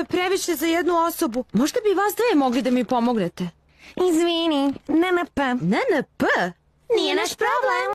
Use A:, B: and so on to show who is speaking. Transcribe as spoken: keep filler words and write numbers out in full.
A: je previše za jednu osobu. Možda bi vas dve mogli da mi pomognete.
B: Izvini, N N P.
A: N N P?
B: Nije naš problem.